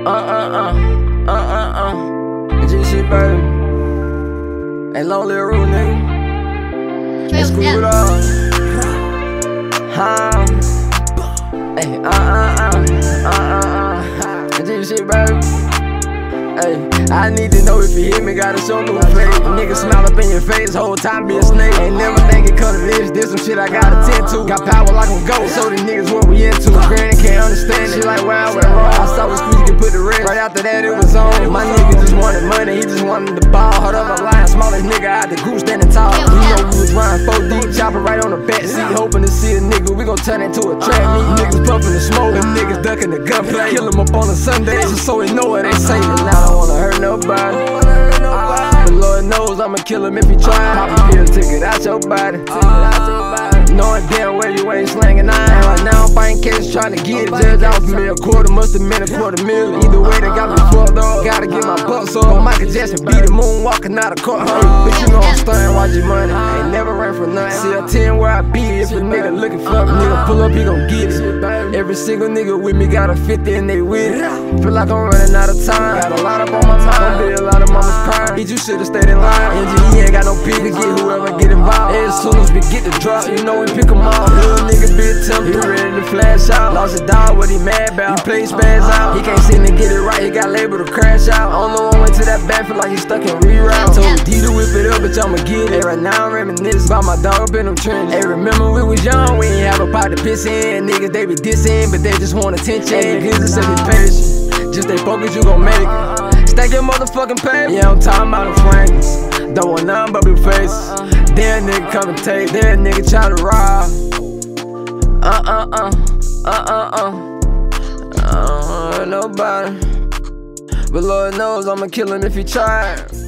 MGE, baby. Ain't lonely room, nigga. Let's screw it up. Hey, MGE, baby. Hey, I need to know if you hear me, gotta show me a face. Nigga smile up in your face, whole time be a snake. Ain't never think it come to this some shit I gotta tend to. Got power like I'm Ghost, so these niggas what we into. Granny can't understand it, she like where I went wrong. I saw it squeeze and put the rest, right after that it was on. My nigga just wanted money, he just wanted the ball. Hold up, I'm lying, smallest nigga out the goose standing tall. You know we was riding 4 deep, chopper right on the back seat, hoping to see a nigga, we gon' turn into a trap meet. Niggas puffin' the smoke, them niggas ducking the gunplay. Kill him up on a Sunday, just so he know it ain't safe. And I don't wanna hurt nobody. But Lord knows I'ma kill him if he try. Pop a pill, take it out your body. Knowing damn well you ain't slanging iron. Right now I'm fighting cases trying to get it. Judge out for me a quarter, must've been a quarter million. Either way they got me fucked up. Gotta get my bucks up. Michael Jackson beat the moon walking out of court. Bitch, you know I'm stunning, watch your money. Ain't never ran for nothing. See a 10 where I be. If a nigga looking for me, nigga pull up, he gon' get it. Every single nigga with me got a 50 and they with it. Feel like I'm running out of time. Got a lot up on my mind. Don't be a lot of mamas crying. Bitch, you should've stayed in line. MGE ain't got no pee to get whoever get involved. As soon as we get the drop, you know we pick 'em off. Little nigga be tempted, he ready to flash out. Lost a dog, what he mad about? He play spaz out. He can't seem to get it right, he got labeled to crash out. I don't know one way to that back, feel like he stuck in reroute. Told D to whip it up, bitch, I'ma get it. Right now I'm reminiscing about my dog up in them trenches. Hey, remember we was young, we ain't have a pot to piss in. Niggas, they be dissing, but they just want attention. Hey, niggas say be patient, just stay focused, you gon' make it. Stack your motherfucking paper. Yeah, I'm talking about them frankness. Don't want nothing but blue faces. Then nigga come and take, then nigga try to rob. Nobody. But Lord knows I'ma kill him if he try.